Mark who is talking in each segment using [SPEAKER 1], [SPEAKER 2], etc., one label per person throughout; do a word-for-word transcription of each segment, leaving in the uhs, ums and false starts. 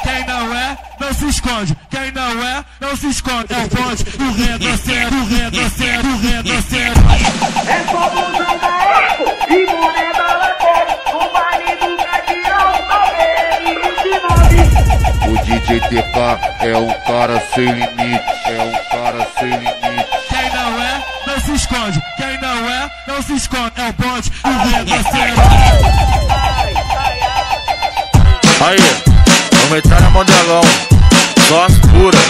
[SPEAKER 1] Quem não é, não se esconde. Quem não é, não se esconde. É o bonde, o retrocesso, o retrocesso, o retrocesso.
[SPEAKER 2] É só busão da Eco e moneda lateral. O baile do Cadirão, R vinte e nove.
[SPEAKER 3] O D J T K é um cara sem limite, é um cara sem limite.
[SPEAKER 1] Quem não é, não se esconde. Quem não é, não se esconde. É o bonde, o retrocesso.
[SPEAKER 4] Aí, vamos entrar na modelão, só as puras.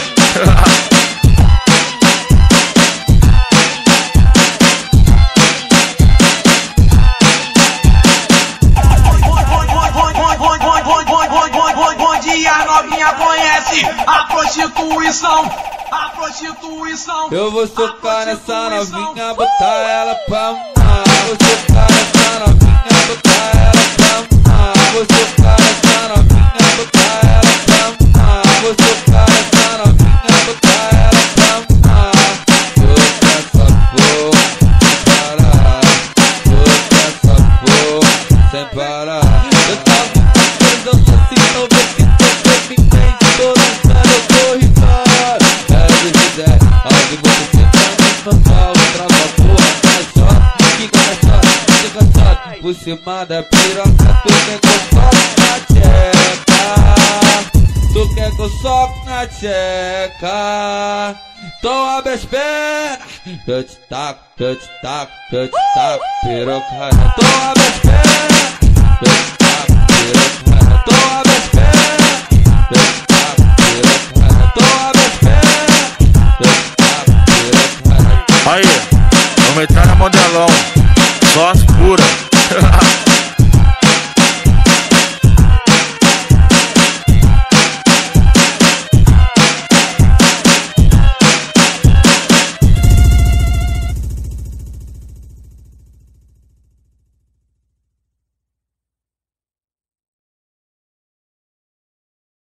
[SPEAKER 2] Bom dia, novinha conhece a prostituição, a prostituição.
[SPEAKER 5] Eu vou socar nessa novinha, botar ela pra mamar. Vou socar nessa novinha, botar ela pra mamar. Vou socar nessa novinha, botar ela pra mamar. Vou socar nessa novinha, botar ela pra mamar. Soca essa porra sem parar. Soca essa porra sem parar. Eu tava pensando assim, talvez que você me entende. Tô lançando, eu tô risado. É de ideia, algo você senta no normal. Trava a porra, cai só, fica cansado, fica cansado. Por cima da piroca, tu quer que eu soque na tcheca. Tu quer que eu soque na tcheca. Então abre as pernas, eu te taco, eu te taco, eu te taco, piroca. Então abre as pernas, eu te taco, piroca. Então abre as pernas, eu te